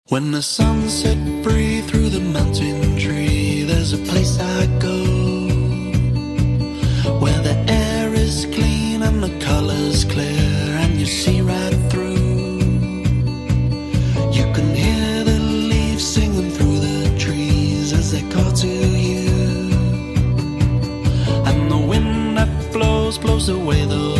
When the sun set free through the mountain tree, there's a place I go where the air is clean and the color's clear and you see right through. You can hear the leaves singing through the trees as they call to you, and the wind that blows away the